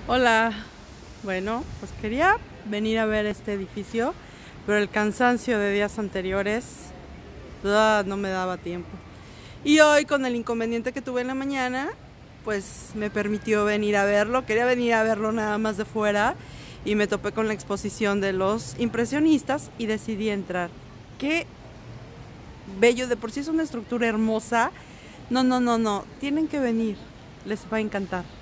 Hola, bueno, pues quería venir a ver este edificio, pero el cansancio de días anteriores no me daba tiempo. Y hoy, con el inconveniente que tuve en la mañana, pues me permitió venir a verlo. Quería venir a verlo nada más de fuera y me topé con la exposición de los impresionistas y decidí entrar. Qué bello, de por sí es una estructura hermosa. No, tienen que venir, les va a encantar.